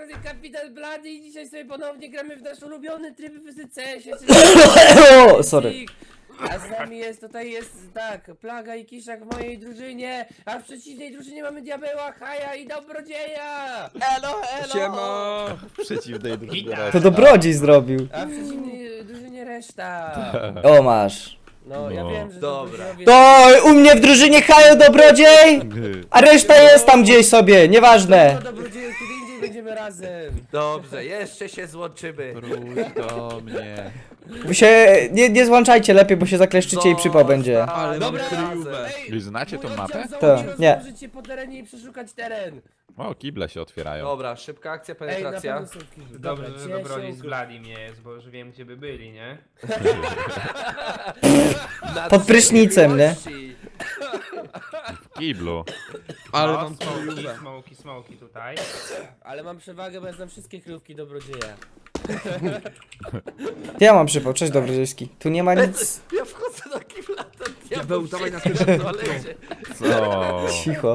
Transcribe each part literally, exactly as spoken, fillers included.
strony Kapitan Blady i dzisiaj sobie ponownie gramy w nasz ulubiony tryb w fizyce. O, sorry. A z nami jest, tutaj jest, tak, Plaga i Kiszak w mojej drużynie, a w przeciwnej drużynie mamy Diabeła, Haja i Dobrodzieja! Elo, elo! Siema! W przeciwnej drużynie. To Dobrodziej zrobił. A w przeciwnej drużynie reszta. O, masz. No, ja No. wiem, że Dobra. Dobrodziejowie- To u mnie w drużynie Hajo Dobrodziej, a reszta jest tam gdzieś sobie, nieważne. No, Dobrodzieju, kiedy indziej będziemy razem. Dobrze, jeszcze się złączymy. Wróć do mnie. Wy się nie, nie złączajcie lepiej, bo się zakleszczycie i przypał będzie. Ale Dobra, mam kryjówę. ej, Wy znacie tą mój mapę? oddział Tak, załogi nie. rozłożyć się po terenie i przeszukać teren. O, kible się otwierają. Dobra, szybka akcja, Ej, na penetracja. pewno są kilku. Dobrze, Dobra, że gdzie Dobrodziej się z Bladim nie jest, bo już wiem gdzie by byli, nie? Na Pod prysznicem, nie? miłości. W kiblu. Ale No, mam smoki, kryjówę. smoki, smoki tutaj. Ale mam przewagę, bo ja znam wszystkie kryjówki Dobrodzieja. Ja mam przypał, cześć Dobrodziejski. Tu nie ma nic. Ja wchodzę do kibla, ten Diabeł, dawaj na siedzi pierwszy toalecie. Co? Cicho.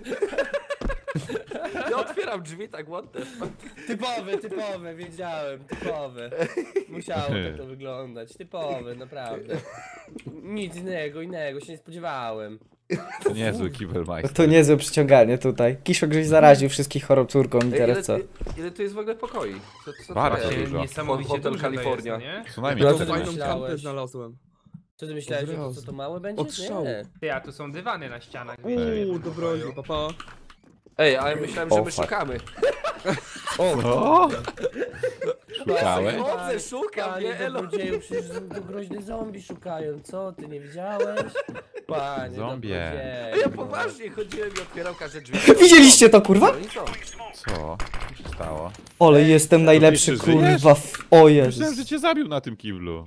Ja otwieram drzwi tak ładne. Typowe, typowe, wiedziałem, typowe. Musiało tak to wyglądać, typowe, naprawdę. Nic innego, innego, się nie spodziewałem. To niezły kibelmeister. To niezłe przyciąganie tutaj. Kiszok gdzieś zaraził wszystkich chorą córką i Ej, ile, teraz co? ile tu jest w ogóle pokoi? Co, co Bardzo to jest? dużo. Niesamowicie Hotel duży Kalifornia. to jest, no nie? Co najmniej No To to tyle. fajną myślałeś? kampę znalazłem. Co ty myślałeś, że to Od co to małe będzie? Od strzału. Nie. Ty, a tu są dywany na ścianach, wiecie, w Uuu, jednym Dobrodziej, pokoju. papa. Ej, ale myślałem, że O, my fuck. szukamy. O! Szukałeś? Chodzę, szukam, Panie nie? Elo. Dobrodzieju, przecież to groźne zombie szukają, co? Ty nie widziałeś? Panie Zombie. Dobrodzieju, Ej, ja no. poważnie chodziłem i otwierał każde drzwi. Widzieliście to, kurwa? No i co? Co? Co się stało? Ale jestem najlepszy, Ty żyjesz? kurwa. w- O Myślałem, Jezus. że cię zabił na tym kiblu.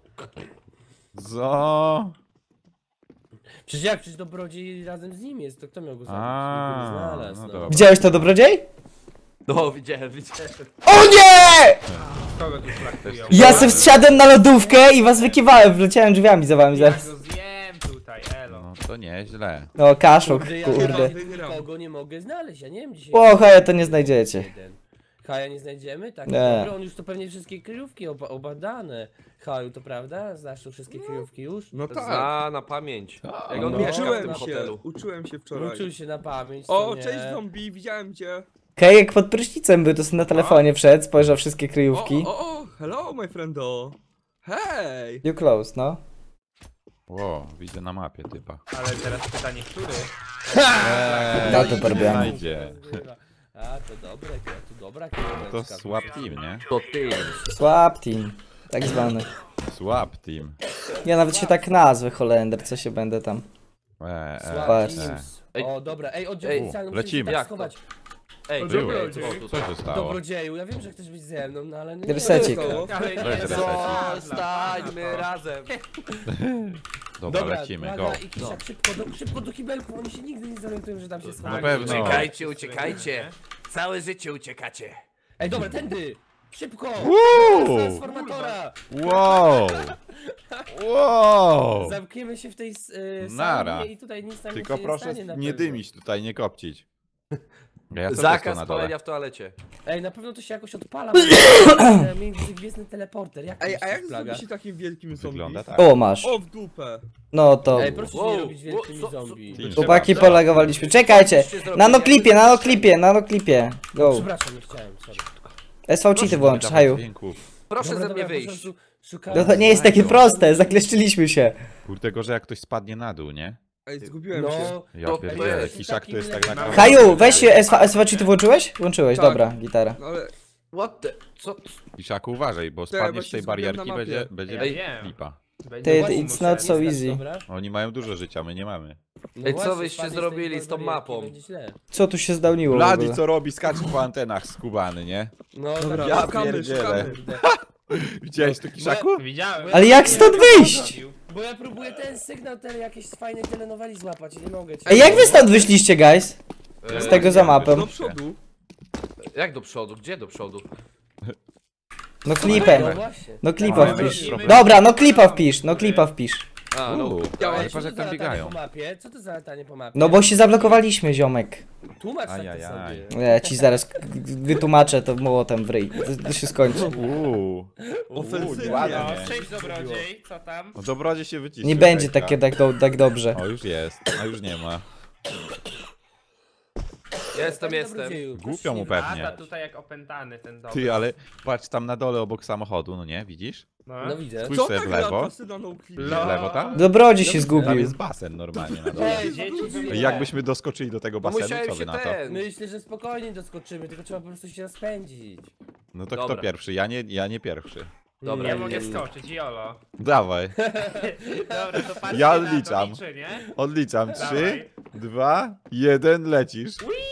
Co? Przecież jak? Przecież Dobrodziej razem z nim jest, to kto miał go zabić? A, Nikt go nie znalazł, no no. dobra. Widziałeś to, Dobrodziej? No, widziałem, widziałem. O nie! Kogo tu traktują? Ja se wsiadłem na lodówkę i was wykiwałem, wleciałem drzwiami za wami Ja zaraz. go zjem tutaj, elo. No to nieźle. O, kaszuk, Kurde, ja kurde. chyba nikogo nie mogę znaleźć, ja nie wiem dzisiaj. O, Haja, to nie znajdziecie. Jeden. Haja nie znajdziemy? Tak, Nie. dobra, on już to pewnie wszystkie kryjówki oba obadane. Haju, to prawda? Znasz tu wszystkie kryjówki już? No tak. Zna na pamięć. Jak on no. mieszka w tym Uczyłem się, hotelu. uczyłem się wczoraj. Uczył się na pamięć, co O, nie? cześć zombie, widziałem cię. Kajek pod prysznicem był, to sobie na telefonie wszedł, spojrzał wszystkie kryjówki. O, o, o, hello my friendo. Hej! You close, no. Ło, widzę na mapie typa. Ale teraz pytanie, który? No to porobiłem. Znajdzie. A, to dobre, to dobra kryjóweczka. To swap team, nie? To ty. Swap team. Tak zwany. Swap team. Ja nawet się tak nazwę, Holender, co się będę tam. E, e, Swap Patrz. Teams. Ej. O, dobra, ej, oddział Ej, specjalny, lecimy. musimy się tak Jak to? schować. Ej, To Były. Dobrodziej. co Co tutaj? się stało? Dobrodzieju, ja wiem, że chcesz być ze mną, no ale nie. Resecik. Ale nie, Weź to- resecik. Zostańmy razem. Dobra, Dobra, lecimy, Plaga go. i Kiszak, szybko do, szybko do kibelku, oni się nigdy nie zorientują, że tam się Na schowają. pewno. Uciekajcie, uciekajcie. Całe życie uciekacie. Ej, dobra, tędy! Szybko! Uuu. Z transformatora! Wow! Wow! Zamkniemy się w tej y, Nara. saunie i tutaj nic nam Tylko się proszę nie stanie na nie pewno. dymić tutaj, nie kopcić. Ja co to Zakaz na dole? palenia w toalecie. Ej, na pewno to się jakoś odpala. bo- Międzygwiezdny teleporter, jak to Ej, jest a jak Plaga? zrobić się takim wielkim zombie? Wygląda tak. O, masz. O, w dupę. No to... Ej, proszę Wow, nie robić wielkimi wow, co- zombie. Team Chłopaki trzeba- polegowaliśmy. Czekajcie! Nanoklipie, nanoklipie, nanoklipie. Go. Przepraszam, nie chciałem, sorry. S V cheaty włącz, Dawać haju. dźwięków. Proszę Dobra, ze mnie dobra, po wyjść. prostu szukałem- No to nie jest takie proste, zakleszczyliśmy się. Kurde, gorzej jak ktoś spadnie na dół, nie? Ej, zgubiłem No, się. Ja To- pierdzielę, jest Kiszak to jest tak takim na levelem. Haju, weź się S V cheaty włączyłeś? Włączyłeś, Tak. dobra, gitara. No ale, What the... Co? Kiszaku, uważaj, bo Tak, spadniesz z właśnie tej zrobiłem barierki, na mapie. będzie, będzie Ja wiem. lipa. Będzie Ty, właśnie it's muszę- not so jest tak, easy. dobra? Oni mają dużo życia, my nie mamy. No Ej, co właśnie, wyście spadnie z tej zrobili z tą barierki, mapą? będzie źle. Co tu się zdałniło w Bladi ogóle? co robi, skacze po antenach skubany, nie? No, dobra, tak, Ja szukamy, pierdzielę. szukamy. Widziałeś to, Kiszaku? Widziałem. Ale jak stąd wyjść? Bo ja próbuję ten sygnał, ten jakiejś fajnej telenoweli złapać i nie mogę. Ej, jak wy stąd wyszliście, guys? E, Z tego za mapą. Do przodu. Jak do przodu? Gdzie do przodu? No klipę. No właśnie. No klipa No, wpisz. problem. Dobra, no klipa wpisz, no klipa wpisz. A, no. Uuu, Ja ale Ej, patrz co to jak za tam latanie biegają. po mapie? Co to za latanie po mapie? No bo się zablokowaliśmy, ziomek. Tłumacz tak to Ajajaj. sobie. Ja ci zaraz k- k- wytłumaczę to młotem w ryj. To, to się skończy. Uuu. Ofensywnie. ładnie. No, cześć dobrodziej, co tam? No dobrodzie się wyciszył. Nie będzie hejka. takie tak, do, tak dobrze. O, już jest, a już nie ma. Jestem, Panie jestem. dobrodzieju, Głupio mu proszę pewnie. Lata tutaj jak opętany ten dom. Ty, ale patrz tam na dole obok samochodu, no nie, widzisz? No. No widzę. Spójrz Co sobie tak w lewo. kasyna no clip? Widzisz w lewo tam? Dobrodzie się Tam zgubił. jest basen normalnie na dole. Ej, Dzieci dzieci wybierają. I jakbyśmy doskoczyli do tego No basenu, musiałem co się wy na to? ten. Myślę, że spokojnie doskoczymy, tylko trzeba po prostu się rozpędzić. No to Dobra. kto pierwszy? Ja nie, ja nie pierwszy. Dobra, Ja Mm. mogę skoczyć, jolo. Dawaj, Dobra, to patrzcie Ja na odliczam. To, liczy, nie? odliczam. Dawaj. Trzy, dwa, jeden, lecisz.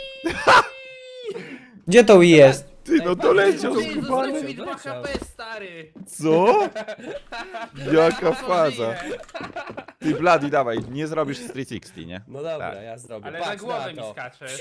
Gdzie to Wii jest? Ty, no to leciał Ty, skubany. zostawił mi dwa H P, stary. Co? Jaka faza. Faza. Ty, Bloody, dawaj, nie zrobisz z trzysta sześćdziesiąt, nie? No dobra, Tak. ja zrobię. Ale Patrz na głowę mi to. skaczesz.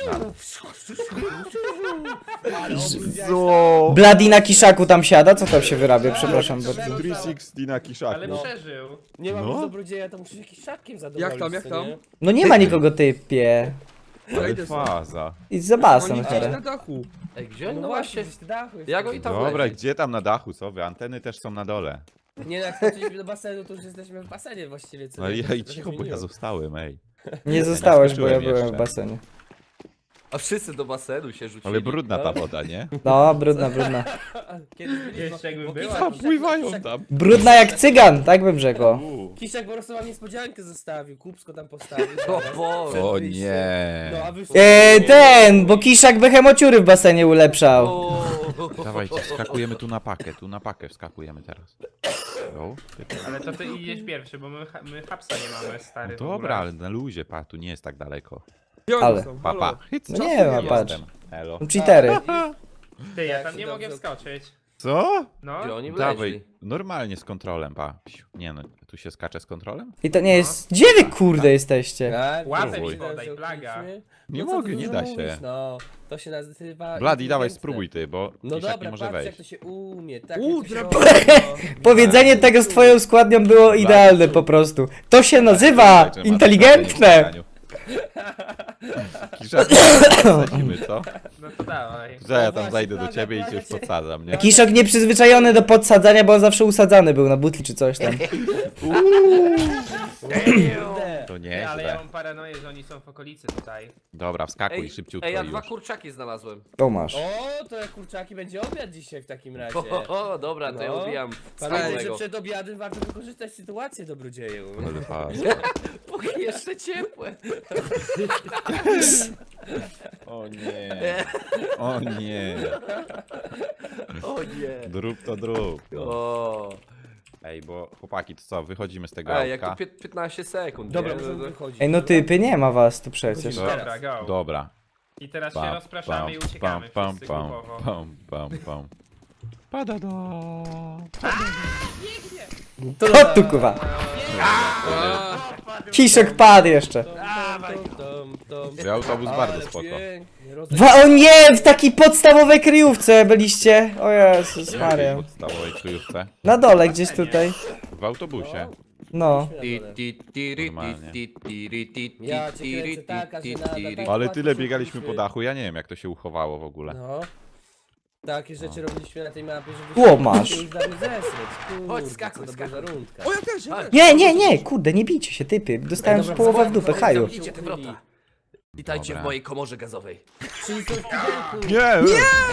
Ale obróciłeś Co? Bloody na kiszaku tam siada? Co tam się wyrabia? Przepraszam bardzo. trzysta sześćdziesiąt na kiszaku. Ale No. przeżył. Nie mam No. już dobrodzieja, to muszę jakimś szatkiem zadowolić. Jak tam, jak co tam? nie? No nie ma nikogo typie. Ale idę sobie. faza. Idź za Oni basem gdzieś na teraz. dachu. Ej, gdzie? No, No właśnie. gdzieś na dachu jest. Ja go i tam Dobra, leci. gdzie tam na dachu, co wy? Anteny też są na dole. Nie, no jak skoczyliśmy do basenu, to już jesteśmy w basenie właściwie. Co No nie? i To ja i się trochę cicho, bo ja zmieniło. zostałem, ej. Nie zostałeś, bo ja skoczyłem byłem w jeszcze. basenie. A wszyscy do basenu się rzucili. Ale brudna ta woda, nie? No, brudna, brudna. Kiedyś byliśmy, Jeszcze jakby bo była. Kiszek- Tam Kiszek- pływają Kiszek- tam. Brudna jak cygan, tak bym rzekł. Uuu. Kiszek po prostu wam niespodziankę zostawił, Kupsko tam postawił. O zaraz. Boże. O wyjściem. nie. No, a wy Eee, ten, bo kiszak behemociury w basenie ulepszał. O. Dawajcie, skakujemy tu na pakę, tu na pakę wskakujemy teraz. No, Ale to ty idziesz pierwszy, bo my, my hapsa nie mamy, stary. w ogóle. dobra, ale na luzie, pa, tu nie jest tak daleko. Gdzie oni Ale. są? Pa, Halo? pa. Hyc, No nie ma, jestem. patrz. Elo. Cheatery. Ty, ja Jak tam się nie dobrze- mogę wskoczyć. Co? No. Gdzie oni Dawaj, wleźli? normalnie z kontrolem, pa. Psiu. Nie no, tu się skacze z kontrolem? I to nie jest... Gdzie wy kurde jesteście? Tak, Łapę to mi się podaj, nazywa, plaga. Nie No co mogę, ty nie dużo da się. mówisz, No, to się nazywa... Bladi, dawaj, inteligentne. spróbuj ty, bo No Kiszak dobra, nie może patrz jak wejść. to się umie, tak U, jak to się drapie- robi. Powiedzenie tego z twoją składnią było idealne po prostu. To się nazywa Zobaczymy, masz inteligentne. wrażenie w Kiszak, wsadzimy, co? No to dawaj. Że ja tam właśnie, zajdę do plaga, ciebie i cię plaga już cię- podsadzam, nie? Kiszok nieprzyzwyczajony do podsadzania, bo on zawsze usadzany był na butli czy coś tam. Kurde. To Ty, nie ale ja źle. mam paranoję, że oni są w okolicy tutaj. Dobra, wskakuj Ej, szybciutko ej, ja już. dwa kurczaki znalazłem. To masz. O, to jak kurczaki będzie obiad dzisiaj w takim razie. O, o dobra, to ja No. odbijam Pamiętaj, że swojego. przed obiadem warto wykorzystać sytuację, dobrodzieju. Ale faz. Póki jeszcze ciepłe. O nie. O nie. O nie. Drób to drób. O. Ej, bo chłopaki, to co, wychodzimy z tego Ej, jak to autka? pię- piętnaście sekund, Dobra, nie? możemy wychodzić. Ej, no typy, nie ma was tu przecież. No. Dobra, go. Dobra. I teraz się Pam, rozpraszamy i pam, uciekamy pam, wszyscy pam, grupowo. pam, pam, pam. Pada do. To Chodź tu, kuwa. Kiszek padł jeszcze. Autobus bardzo spoko. Wa o nie, w takiej podstawowej kryjówce byliście. O Jezus W Maria. podstawowej kryjówce. Na dole gdzieś tutaj. W autobusie. No. Ti, ti, tiri, Normalnie. ti, ti, tiri, ti, ti, Ja cię tiri, kręcę taka, ti, że ti, nada, tiri. tak. Ale tyle biegaliśmy po dachu, ja nie wiem jak to się uchowało w ogóle. No. Takie rzeczy robiliśmy na tej mapie, żeby Ło, masz. się już dawno zesrać. Kurde, Chodź, skakuj, co dobra skakuj. rundka. O, ja też, ja A, też. Nie, nie, nie, kurde, nie bijcie się, typy. Dostałem Dobra, połowę w dupę, dzwoń, haju. Zamknijcie te wrota. Witajcie Dobra. w mojej komorze gazowej. Czyli to w pudełku. Nie!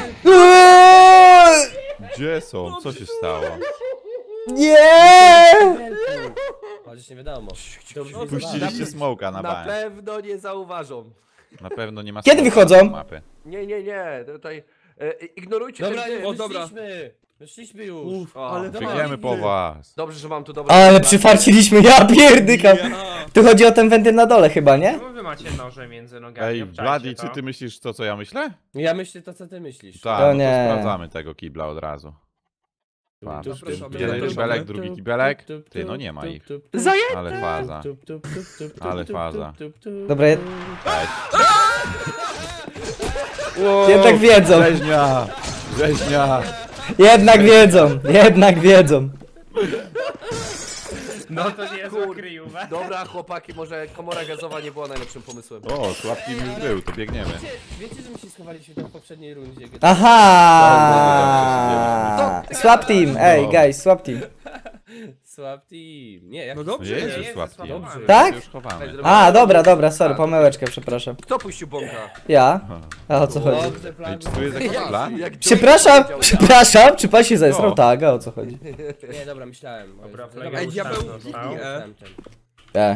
Eee, Gdzie są? Co się stało? Nie! Chociaż nie wiadomo. Puściliście smoka na Na bank. pewno nie zauważą. Na pewno nie ma Kiedy smoka wychodzą? na mapy. Nie, nie, nie, tutaj e, ignorujcie Dobra, ten już dym. O, dobra. wyszliśmy. Wyszliśmy już. Uf, O, ale Biegniemy po was. Dobrze, że mam tu dobre... Ale przyfarciliśmy, ja pierdykam. Ja. Tu chodzi o ten wentyl na dole chyba, nie? Czemu wy macie noże między nogami? Ej, Obczajcie Bloody, to. czy ty myślisz to, co ja myślę? Ja myślę to, co ty myślisz. Tak, To no to nie. sprawdzamy tego kibla od razu. Patrz, Zapraszamy. jeden Tup, kibelek, tup, drugi tup, kibelek. tup, Ty, no tup, nie ma tup, ich. tup, tup, Ale faza. tup, tup, tup, tup, tup, Ale tup, faza. tup, tup. Dobra, jed Cześć. jednak wiedzą, Rzeźnia! Rzeźnia! jednak wiedzą, jednak wiedzą. No to nie jest Kur- kryjówka. Dobra, chłopaki, może komora gazowa nie była najlepszym pomysłem. O, słabki już był, to biegniemy. Wiecie, wiecie, że my się schowaliśmy tam w poprzedniej rundzie. Gdy... Aha! Swap team, ej, guys, swap team. Słab team. Nie, jak No No dobrze, jest jest, już jest słabki. zasłabany. Tak? Już chowamy. A, dobra, dobra, sorry, pomyłeczkę, przepraszam. Kto puścił bąka? Ja? A o co chodzi? Dobrze, plan. Ej, czy tu jest jakiś plan? Jak Przepraszam, powiedział, przepraszam, czy pan się zesrał? No. Tak, a o co chodzi? Nie, dobra, myślałem. O Dobra, Jezu, flaga Ej, już diabeł, tam został. kliknij E. Ten, ten. E.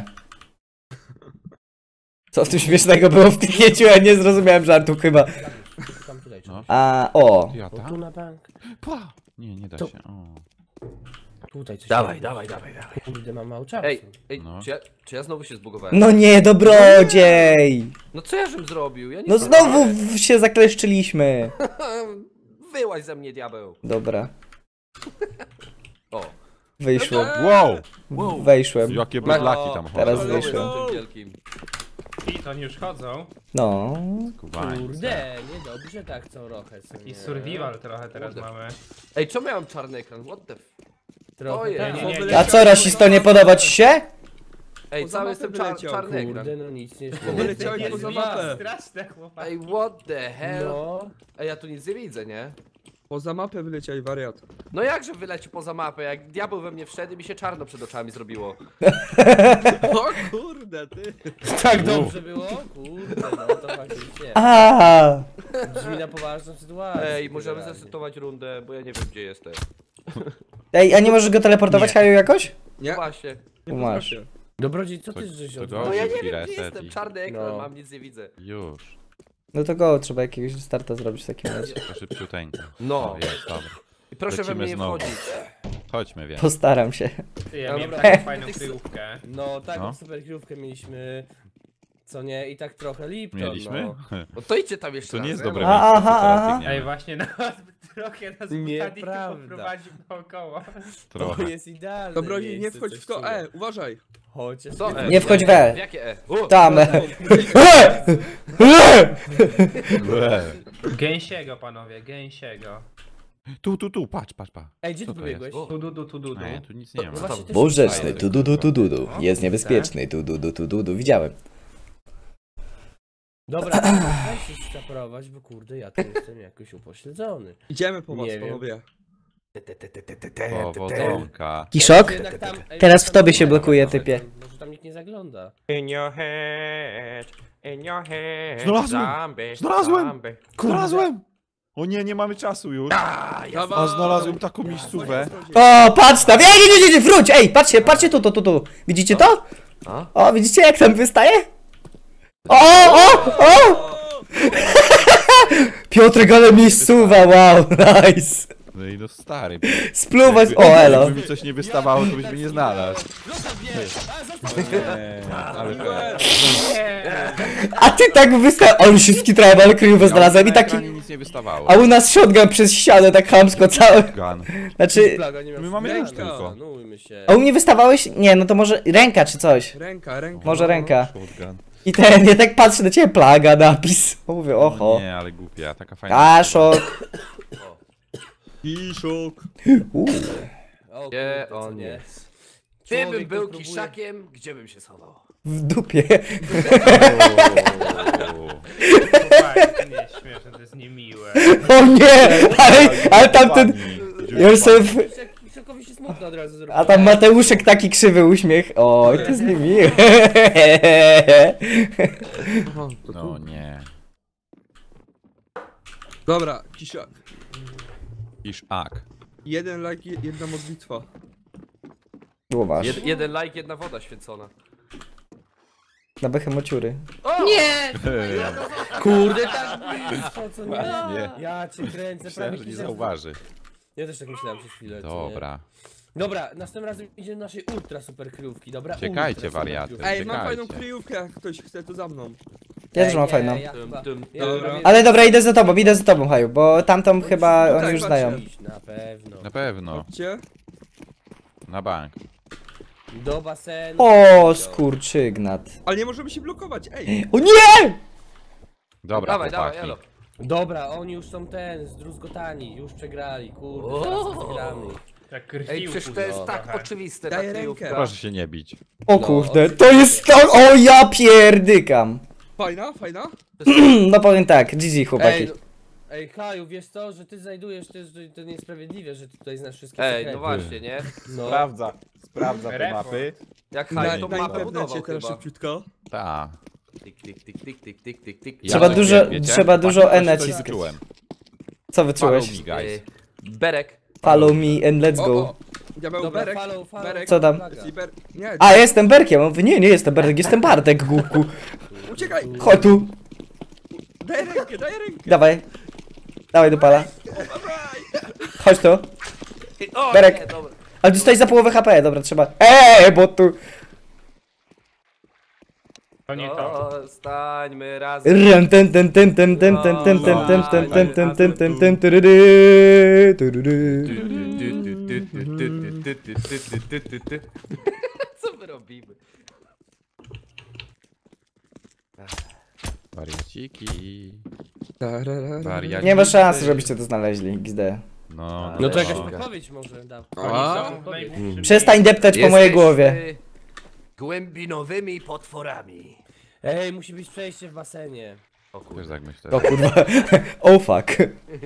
Co tu śmiesznego było w kliknięciu? Ja nie zrozumiałem żartu chyba. Tam tutaj, No. A, o. Ja O, tu tam? na bank. Pa! Nie, nie da To- się. O. Tutaj coś Dawaj, tam. dawaj, dawaj, dawaj. Kurde, mam mało czasu. Ej, ej, No. czy, ja, czy ja znowu się zbugowałem? No nie, dobrodziej! No co ja żem zrobił? Ja nie No wiem. znowu w- się zakleszczyliśmy. Wyłaź ze mnie, diabeł. Dobra, O. wyszło. Wow! Wejszłem. Jakie bydlaki tam Teraz chodzą. wyszło. Na tym wielkim. I to już chodzą. No. Kubańce. Kurde, niedobrze tak co trochę. co I nie? survival trochę teraz Kurde. mamy. Ej, czemu ja mam czarny ekran? What the f... Trochę Ojej. tak. Nie, nie, nie. A co, rasisto, nie podoba ci się? Ej, Poza cały mapę jestem czar wyleciał, czarny ekran. Kurde, no nic nie Wyleciałeś Nie, poza nie, mapę. straszne chłopaki. Ej, what the hell? No, Ej, ja tu nic nie widzę, nie? Poza mapę wyleciałeś, wariat. No jakże wyleci poza mapę, jak diabeł we mnie wszedł i mi się czarno przed oczami zrobiło. O kurde, ty. tak dobrze było? Kurde, no to faktycznie. A, Brzmi na poważną sytuację. Ej, możemy generalnie. zresetować rundę, bo ja nie wiem gdzie jestem. Ej, a nie możesz go teleportować, Haju, jakoś? Nie, Właśnie. nie Masz. potrafię. Dobrodziej, co To- ty żeś to odwalił? No ja nie Szybki wiem gdzie reset jestem, i- czarny ekran No. mam, nic nie widzę. Już. No to go, trzeba jakiegoś starta zrobić w takim razie. To szybciuteńko. No. O, jest, dobra. I proszę we Lecimy mnie nie znowu. wchodzić. Chodźmy, więc. Postaram się. Ty, ja No miałem dobra. taką fajną kryjówkę. No tak, No. super kryjówkę mieliśmy. Co nie? I tak trochę Lipton, Mieliśmy? no. No to idźcie tam jeszcze To nie raz, jest ja dobre mam- A, miejsce, aha, co teraz aha. biegniemy. Ej, właśnie no, trochę nas Nieprawda. Nieprawda. poprowadzi naokoło. To Trochę. jest idealne Dobrodziej, nie miejsce, wchodź coś w to czuję. E, uważaj. Chociaż Co E? Nie wchodź w Jakie- E. W jakie E? O, Tam. E. Łe. Gęsiego, panowie, gęsiego. Tu, tu, tu, patrz, patrz, patrz. Ej, gdzie Co ty to jest? pobiegłeś? O. Tu du du tu du du. Nie, tu nic nie ma. No właśnie też Bożeczny, szukałem. tu du du tu du du. Jest niebezpieczny, tu du du tu du du. Widziałem. Dobra, weź się zaprowadź, bo kurde, ja tu jestem jakoś upośledzony. Idziemy po was, Nie wiem. panowie. Powodzonka. Kiszok? Jednak tam, ej, Teraz w tam tobie się nie, blokuje, może typie. tam- Może tam nikt nie zagląda. In your head, in your head. Znalazłem! Zombie, Znalazłem! zombie. Znalazłem! O nie, nie mamy czasu już. A znalazłem taką miejscówę. O, patrz tam! Ej, nie, nie, nie, nie, wróć! Ej, patrzcie, patrzcie tu, tu, tu, tu. Widzicie to? A? O, widzicie jak tam wystaje? O, o, o! Piotrek, ale miejscowa, wow, nice. No i no stary. Spluwać, Jakby- o, elo. Jakby mi coś nie wystawało, to byś mnie nie znalazł. Zostaw mnie! A, zostaw mnie! Nie, ale fair. Nie. A ty tak wysta... On się skitrałem, ale kryjówę znalazłem i Na taki... ekranie nic nie wystawało. A u nas shotgun przez ścianę, tak chamsko cały. Gun. Znaczy... Plaga nie miał My mamy wpływu. nóż tylko. Zanujmy się. A u mnie wystawałeś? Nie, no to może ręka czy coś. Ręka, ręka. Może ręka. Shotgun. I ten, ja tak patrzę na ciebie, plaga, napis. Mówię, oho. Nie, ale głupia, taka fajna. A, szok. Kiszok. Uuu. O, Gdzie kurde, co on nie? jest? Człowiek Gdybym był próbuje- kiszakiem, gdzie bym się schował? W dupie. O. Chłopaki, nie, śmieszne, to jest niemiłe. O nie! Ale, ale tamten... Pani, Józef... Krzysztofowi się smutno od razu zrobiło. A tam Mateuszek taki krzywy uśmiech. Oj, to jest niemiłe. Aha, to No tu. nie. Dobra, kiszak. Iż ak. Jeden like, je- jedna modlitwa. Było masz. Jed, jeden like, jedna woda święcona. Na behemociury. Nie! Ej, Kurde, tak blisko, co nie? Nie. Ja cię kręcę, Myślałem, prawie że nie ci zauważy. Ja też tak myślałem przez chwilę. co nie? Dobra. Dobra, następnym razem idziemy do naszej ultra super kryjówki, dobra? Czekajcie, Ultra super wariaty. kryjówki. Ej, mam Czekajcie. fajną kryjówkę, jak ktoś chce, to za mną. Ja też Ej, mam nie, fajną. Ja Tum, chyba, tum, ja Dobra. chyba Ale dobra, idę za tobą, idę za tobą, Haju, bo tamtą chyba no oni tak, już patrzę. znają. Iść, na pewno. Na pewno. Chodźcie. Na bank. Do basenu. O, skurczygnat. Ale nie możemy się blokować, ej. O nie! Dobra, Dawaj, dawaj, chłopaki. elo. Dobra, oni już są ten, zdruzgotani, już przegrali, kurde, O! teraz przegramy. Jak krwi Ej, przecież to jest upływa tak trochę. oczywiste, Daj ta kryjówka. rękę. Proszę się nie bić. O No, kurde, to jest to... O ja pierdykam. Fajna, fajna? No powiem tak, G G chłopaki. Ej, no, ej, Haju, wiesz co, że ty znajdujesz też, że to niesprawiedliwe, że ty tutaj znasz wszystkie Ej, sekrety. no właśnie, nie? No. Sprawdza, sprawdza te Report. mapy. Jak Na, Haj tą na mapę internecie budował teraz chyba. szybciutko. Ta. Tik, tik, tik, tik, tik, tik, tik, tik. Ja Trzeba tak dużo- wiem, wiecie? trzeba dużo Patrzcie, E coś naciskać. wyczułem. Co Follow wyczułeś? me, guys. Ej, Berek. Follow me and let's O, go. o. Diabeł Dobra, Berek. follow, follow, Berek. Co tam? plaga. Ber... Nie, A, jestem Berkiem. On mówi, nie, nie jestem Berek, jestem Bartek, głupku. uciekaj. Chodź tu. Daj rękę, daj rękę. Dawaj. Dawaj do pala. Chodź tu. O, Berek. nie, dobra. Ale dostałeś za połowę H P, dobra, trzeba... Eee, bo tu... To nie to. O, stańmy razem. Rem, ten, ten, ten, ten, ten, ten, ten, ten, ten, ten, ten, ten, ten, ten, ten, tyryry, tyryry. Co my robimy? Wariaciki. Tararara. Wariaciki. Nie ma szans, żebyście to znaleźli, X D. No, No to jakaś no. podpowiedź może da. Oni A? są w najbliższym Przestań deptać po mojej głowie. Jesteśmy głębinowymi potworami. Ej, musi być przejście w basenie. Też tak myślę. O kurwa. Oh fuck.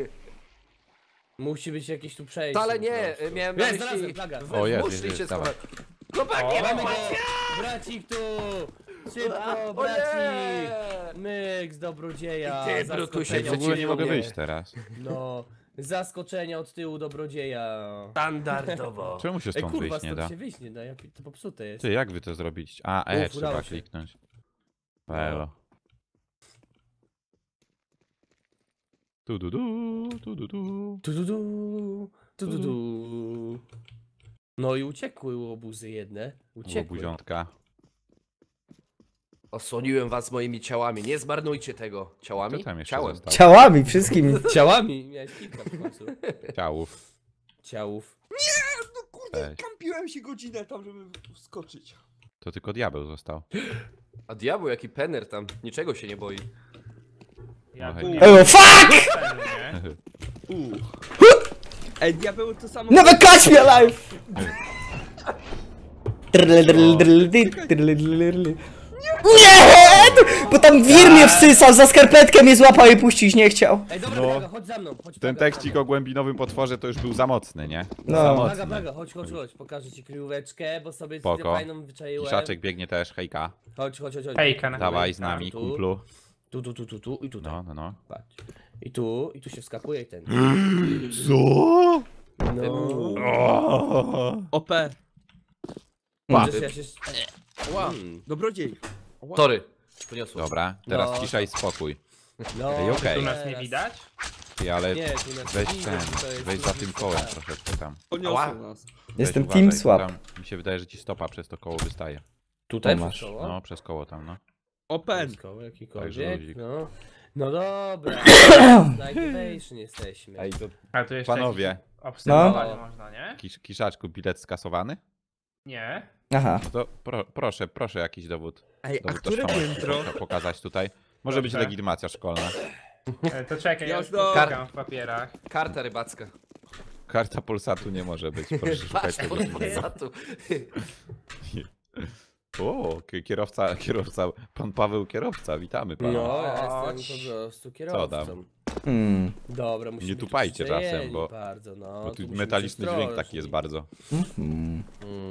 Musi być jakieś tu przejście. Wcale po nie, prostu. miałem na Jest, myśli... znalazłem plaga. w- O, jest, w jest, muszli jest, się dawaj. schować. Chłopaki, O, Mamy go! pomocy! Bracik tu! Szybko, O bracik! nie! Myk z dobrodzieja. I ty, Brutusie, zaskoczenia W ogóle nie od mogę tyłu. wyjść teraz. No, zaskoczenia od tyłu dobrodzieja. Standardowo. Czemu się Ej stąd kurwa, wyjść nie stąd da? się wyjść nie da, jak to popsute jest. Ty, jak wy to zrobiliście? A, E, Uf, udało trzeba się. kliknąć. Elo. Tu du du, tu du du. Tu du du, tu du du. No i uciekły łobuzy jedne. Uciekły. Łobuziątka. Osłoniłem was moimi ciałami, nie zmarnujcie tego. Ciałami? Kto tam jeszcze Ciałem. został? Ciałami, wszystkim. Ciałami, miałeś kilka w końcu. Ciałów. Ciałów. No kurde, Cześć. kampiłem się godzinę tam, żeby wskoczyć. To tylko diabeł został. A diabeł, jaki pener tam, niczego się nie boi. Ja No tu hej. nie Elo, fuck! celu, nie? Uuu. Ej, diabeł to samo... Never catch me alive! Drl, drl, drl, drl, drl, drl, drl. Nie! Bo tam wir mnie wsysał, za skarpetkę mnie złapał i puścić nie chciał. Ej, dobra, No. Plaga, chodź za mną. Chodź, Ten Plaga, tekstik o głębinowym potworze to już był za mocny, nie? No. Za Plaga, mocny. Plaga, chodź, chodź, chodź. Pokażę ci kryjóweczkę, bo sobie Spoko. fajną wyczaiłem. Kiszaczek biegnie też, hejka. Chodź, chodź, chodź. chodź. Hejka na Dawaj z nami, tu. kumplu. Tu, tu, tu, tu, tu i tutaj. No, no, no. Patrz. I tu, i tu się wskakuje i ten. Co? No. O P. Możesz ja się... Ła. Mm. Dobrodziej. Ła. Tory. Poniosło. Dobra, teraz No. cisza i spokój. No, Ej, okej. Tu nas nie teraz. widać? Ty, ale Nie, tu nas weź widać, ten, to jest weź za tu tym blisko, kołem tak. troszeczkę tam. Poniosło Ała. nas. Jestem Weź team uważaj, swap. Tam, mi się wydaje, że ci stopa przez to koło wystaje. Tutaj Tu masz. przez koło? No, przez koło tam, no. Open. Przez koło Także jakikolwiek, luzik. no. No dobra. Nightmation jesteśmy. Ej, to A tu jeszcze panowie, jakieś obserwowanie No. można, nie? kisz, kiszaczku, bilet skasowany? Nie. Aha. No to pro, proszę, proszę jakiś dowód. Ej, a Dowód które tożsamości piętro? poka- pokazać tutaj. Może być Dobrze. legitymacja szkolna. E, To czekaj, ja już Jasno. poszukam w papierach. Karta rybacka. Karta Polsatu nie może być, proszę szukać Paszport tego. Polsatu. O, ki- kierowca, kierowca, pan Paweł kierowca, witamy pana. No, ja Chodź. jestem po prostu Co kierowcą. tam? Hmm. Dobra, musimy Nie być tupajcie czasem, przyzwyczajeni bo- bardzo, no, Bo tu tu musimy metaliczny być dźwięk taki ostrożni. jest bardzo. Hmm.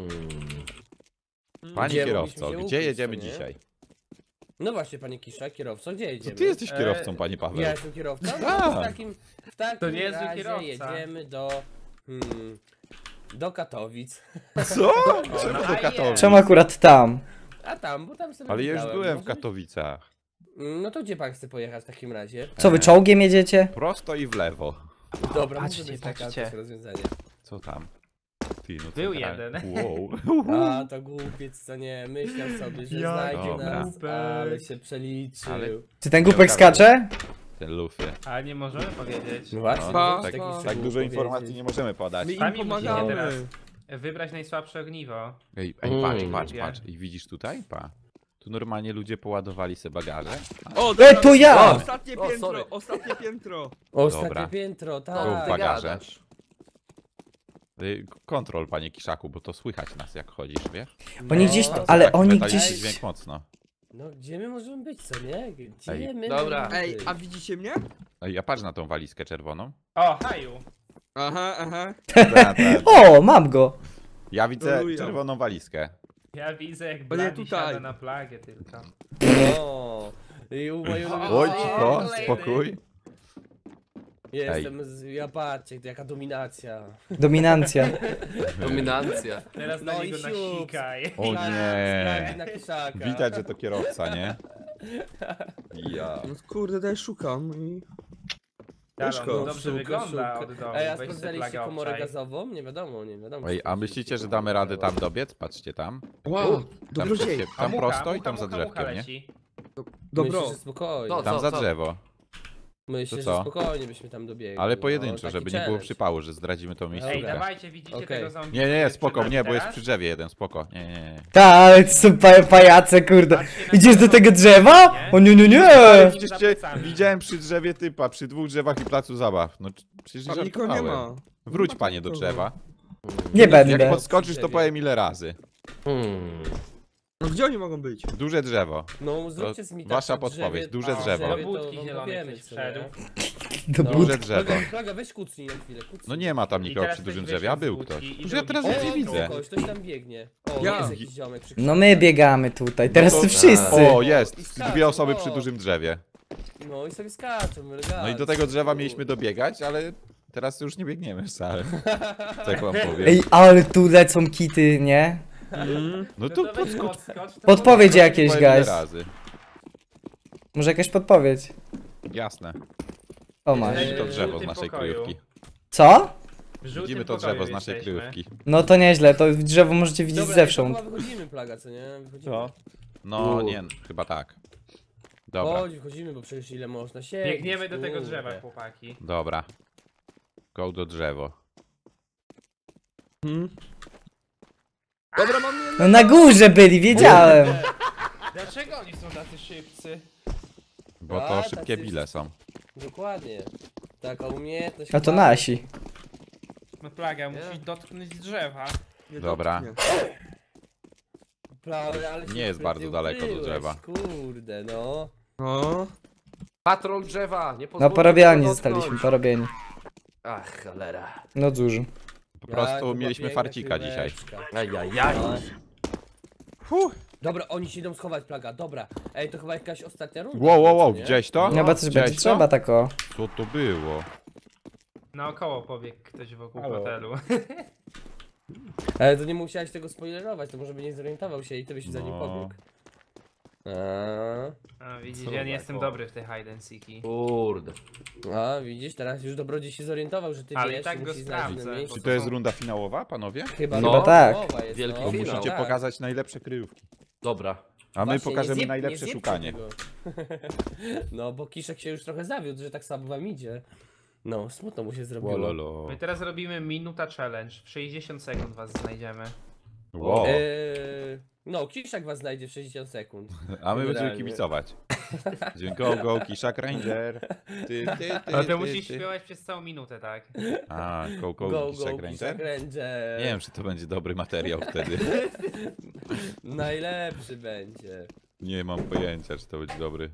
Panie Gdzie kierowco, mogliśmy się gdzie ukryć, jedziemy co nie? dzisiaj? No właśnie, panie Kisza, kierowco, gdzie To jedziemy? ty jesteś E, kierowcą, panie Paweł. Ja jestem kierowcą? No, Tak. to w takim, w takim To niezły razie kierowca. jedziemy do... Hmm, do Katowic. Co? Czemu no, do a Katowic? Czemu akurat tam? A tam, bo tam sobie Ale ja już wybrałem. byłem w Może- Katowicach. No to gdzie pan chce pojechać w takim razie? Co wy czołgiem jedziecie? Prosto i w lewo. Dobra, Patrzcie, może być taka patrzcie. też rozwiązanie. Co tam? Ty, no Był centralnie. jeden. Wow. A, to głupiec, co nie, myślał sobie, że Ja znajdzie dobra. nas, ale się przeliczył. Ale- Czy ten głupek skacze? Ten lufy. A nie możemy powiedzieć. No właśnie, No, no, tak- takich Tak szczegółów dużo informacji powiedzieć. nie możemy podać. My im Sami musicie pomagamy. teraz wybrać najsłabsze ogniwo. Ej, ej patrz, Mm. patrz, patrz. I widzisz tutaj? Pa. Tu normalnie ludzie poładowali sobie bagaże. O, E, dobra. to ja! Ostatnie O, piętro, sorry. ostatnie piętro. Ostatnie Dobra. piętro, Go tak. w bagaże. gadasz? Y, Kontrol, panie Kiszaku, bo to słychać nas jak chodzisz, wiesz? Oni No, gdzieś, tak, ale Tak oni metaliczny gdzieś... dźwięk mocno. No gdzie my możemy być, co nie? Gdzie Ej, my dobra. możemy Ej, być? a widzicie mnie? Ej, a patrz na tą walizkę czerwoną. O, haju. Aha, aha. Ta, ta. O, mam go! Ja widzę Aleluja. czerwoną walizkę. Ja widzę jak nie Blady tutaj. siada na plagę tylko. No. I u mojej ulubionej- Oj, O, cicho, kolejny. spokój. Jestem z... Ja patrzcie, jaka dominacja. Dominancja. Dominancja. Teraz No na i niego siup. nasikaj. O Sprawdzi nie. na Kiszaka. Widać, że to kierowca, nie? Ja. No kurde, daj szukam i... Dalon, Szybko. no dobrze Szuka, wygląda szuka. od dołu. Ej, a Weź sobie sprawdzaliście plagę komorę obczaj. gazową? Nie wiadomo, nie wiadomo. Ej, czy a to myślicie, jest że damy radę tam komora dobiec? Patrzcie tam. Wow, Tam, dobrodziej. przecież- A tam mucha, prosto i mucha, tam za mucha, mucha drzewkiem, nie? leci. gazowa. Dobro. Myślę, że spokojnie. No, Tam Co, za co? drzewo. Myślę, to że co? spokojnie byśmy tam dobiegli. Ale no, pojedynczo, taki żeby nie było challenge. przypału, że zdradzimy tą Ej, miejscówkę. dawajcie, widzicie Okej. tego zombie? Nie, nie, nie, który spoko, przy nie, nas bo jest teraz? przy drzewie jeden, spoko. Nie, nie, nie. Ta, ale to są pa pajace, kurde. Patrzcie na Idziesz do drzewo. tego drzewa? Nie? O nie, nie, nie! Ale za przecież plecami. widziałem przy drzewie typa, przy dwóch drzewach i placu zabaw. No przecież nie Tam nikogo nie żartowałem. ma. Wróć Nie ma panie do nikogo. drzewa. Nie Jak będę. podskoczysz, to powiem ile razy. Hmm. No gdzie oni mogą być? Duże drzewo. No, zróbcie To mi tak wasza przy podpowiedź, drzewie- duże przy drzewo. drzewie, Do to budki wam zielonej powiemy, ktoś co wszedł. nie? Do No. Duże but. drzewo. Plaga, plaga, weź kucnij na chwilę, kucnij. No nie ma tam I nikogo teraz przy ktoś dużym wyszedł drzewie, a z był budki ktoś. i Już ja drugi teraz pobiegł. nic nie O, widzę. Ktoś, ktoś tam biegnie. O, Ja. jest jakiś ziomek przy No my biegamy tutaj, teraz No to to- wszyscy. O, jest! I skaczą, Dwie osoby o. przy dużym drzewie. No i sobie skaczą, elegancko. No i do tego drzewa mieliśmy dobiegać, ale teraz już nie biegniemy wcale. Tak wam powiem. Ej, ale tu lecą kity, nie? Mm. No No to to weź podskocz. podskocz, to Podpowiedź podskocz. jakieś, powiem ile guys. razy. Może jakaś podpowiedź? Jasne. O masz. Widzimy to W drzewo z żółtym naszej pokoju. kryjówki. Co? W żółtym Widzimy to pokoju drzewo z naszej jesteśmy. kryjówki. No to nieźle, to drzewo możecie widzieć Dobra, zewsząd. to chyba wychodzimy, plaga, co nie? Wychodzimy. Co? No U. nie, chyba tak. Dobra, Chodź, wychodzimy, bo przecież ile można siedzieć. Biegniemy do tego kurde. drzewa, chłopaki. dobra. Go do drzewo. Hmm. Dobra, mam jedno. No na górze byli, wiedziałem. Dlaczego oni są tacy szybcy? Bo A, to tacy- szybkie bile są. Dokładnie. Taka umiejętność. A to chyba- nasi. No plaga, musisz dotknąć drzewa. Nie Dobra. dotknie. Plaga, ale się Nie jest sprytnie bardzo daleko do ukryłeś, drzewa. Kurde, no. No. Patrol drzewa, nie No pozwólcie porobiani tego zostaliśmy, dotknąć. porobieni. Ach, cholera. No cóż. Po Ja, prostu chyba mieliśmy piękna farcika dzisiaj. kryweczka. Ajajaj. No. Dobra, oni się idą schować, plaga, dobra. Ej, to chyba jakaś ostatnia runda. Wow, wow, wow, nie? gdzieś to? No chyba coś Widziałeś będzie to? trzeba tak o. Co to było? Naokoło pobiegł ktoś wokół Halo. hotelu. Ale to nie musiałeś tego spoilerować, to może by nie zorientował się i ty byś za nim No. pobiegł. A, A widzisz, Co ja nie za jestem ko- dobry w te hide and seeki. Kurde. a widzisz, teraz już dobrodziej się zorientował, że ty Ale wiesz i tak go musisz znaleźć sprawdzę. na miejscu. Czy to jest runda finałowa, panowie? Chyba, No. Chyba tak. połowa jest, Wielki no. To finał. musicie Tak. pokazać najlepsze kryjówki. Dobra. A my Właśnie, nie pokażemy zjeb- nie najlepsze zjebcie szukanie. tego. No, bo Kiszek się już trochę zawiódł, że tak słabo wam idzie. No, smutno mu się zrobiło. Wololo. My teraz robimy minuta challenge. W sześćdziesiąt sekund was znajdziemy. Wow. Eee, no, Kiszek was znajdzie w sześćdziesiąt sekund. A my będziemy generalnie. kibicować. Go, go, Kiszak Ranger. Ty, ty, ty, Ale ty, to musisz ty. śpiewać przez całą minutę, tak? A, go, go, Go, go, Kiszak Kiszek Ranger? Ranger. Nie wiem, czy to będzie dobry materiał wtedy. Najlepszy będzie. Nie mam pojęcia, czy to będzie dobry.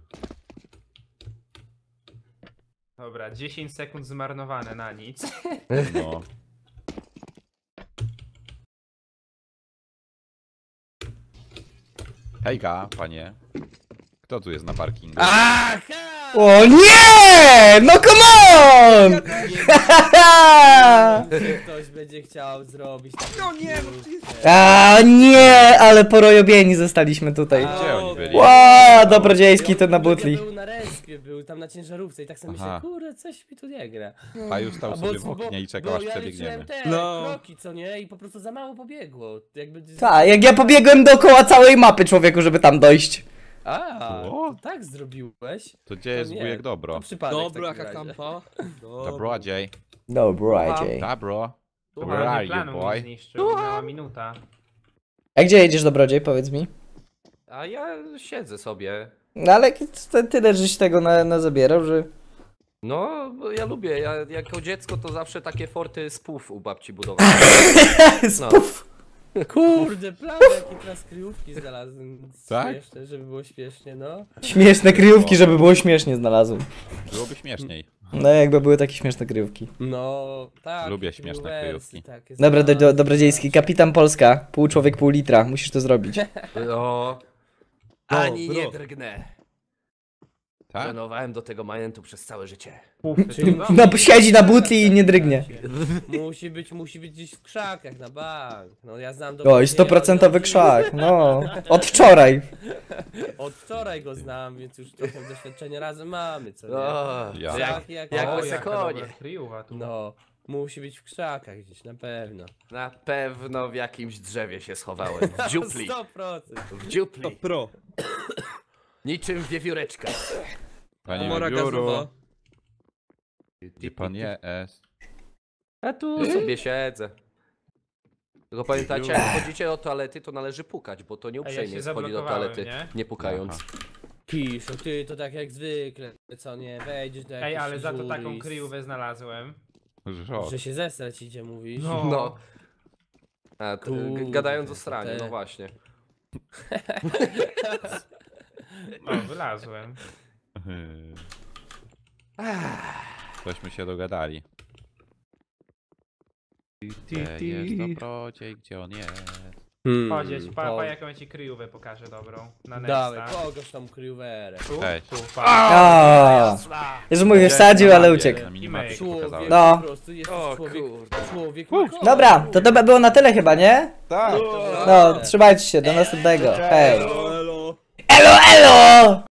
Dobra, dziesięć sekund zmarnowane na nic. No. Hejka, panie. Kto tu jest na parkingu? Aha! O nie! No come on! Czy ktoś będzie chciał zrobić taką No nie, no piłkę? ty jest... A nie, ale porojobieni zostaliśmy tutaj. Gdzie oni byli? Ła, dobrodziejski to na Ja butli. był na respie, był tam na ciężarówce i tak sobie Aha. myślę, kurde, coś mi tu nie gra. A już stał A sobie w oknie i czekał, bo aż ja przebiegniemy. liczyłem te No. kroki, co nie? I po prostu za mało pobiegło. Jakby... Tak, jak ja pobiegłem dookoła całej mapy, człowieku, żeby tam dojść. A, O. to tak zrobiłeś? To gdzie jest nie. wujek To dobro? przypadek Dobra, w takim jaka razie. kampa. Dobro, Jay. Dobra, Jay. Dobro. Where Chyba are nie you, planu mi boy? zniszczył, minęła minuta. A gdzie jedziesz, dobrodziej, powiedz mi? A ja siedzę sobie. No ale ty- tyle, żeś tego na, na zabierał, że... No, bo ja lubię, ja jako dziecko to zawsze takie forty z puf u babci budowałem. No. Spuf. Kurde, prawda, jakie teraz kryjówki znalazłem. Tak? Śmieszne, żeby było śmiesznie, no. Śmieszne kryjówki, żeby było śmiesznie znalazłem. Byłoby śmieszniej. No jakby były takie śmieszne kryjówki. No, tak. Lubię śmieszne kryjówki, kryjówki. takie Dobra, do, do, znalazłem. dobrodziejski, kapitan Polska, pół człowiek, pół litra, musisz to zrobić. No. No, Ani bro. nie drgnę. Tak? Trenowałem do tego momentu przez całe życie. No siedzi na butli i nie drgnie. Musi być, musi być gdzieś w krzakach, na bank. No ja znam O, i stoprocentowy krzak, no. Od wczoraj. Od wczoraj go znam, więc już trochę doświadczenia razem mamy, co nie? O, Ja. Jak, jak, jak O, łyse jaka konie. dobra kryjówa tu. No, musi być w krzakach gdzieś, na pewno. Na pewno w jakimś drzewie się schowałem. W dziupli. sto procent. W To dziupli. pro. Niczym wiewióreczka. Panie Mora Wiewióru, gazowa. gdzie pan jest? A tu sobie siedzę. Tylko pamiętajcie, jak chodzicie do toalety, to należy pukać, bo to nieuprzejmie się jest chodzić do zablokowałem, toalety, nie? nie pukając. Aha. Kiszo, ty to tak jak zwykle, co nie, wejdziesz do Ej, jakiejś ale za to żury taką i- kryjówę znalazłem. Żot. Że się zesrać idzie, mówisz? No. No. A, t- Kurde, g- gadając o to stranie, te- no właśnie. O, wylazłem. Tośmy się dogadali. Gdzie jest dobrodziej, gdzie on jest? Hmm, Chodzić, pa, to- pa jaką ja ci kryjówę pokażę dobrą. Na Dawaj, Nexta. pokaż tą kryjówkę. Tu, Cześć. tu, pa. A, już mówię, wsadził, ale uciekł. Na minimapie Człowiek, pokazałeś. No. po prostu jesteś O człowiek, kurde. człowiek Dobra, to to by było na tyle chyba, nie? Tak. No, trzymajcie się, do następnego. Hej. Elo, elo. Elo, elo!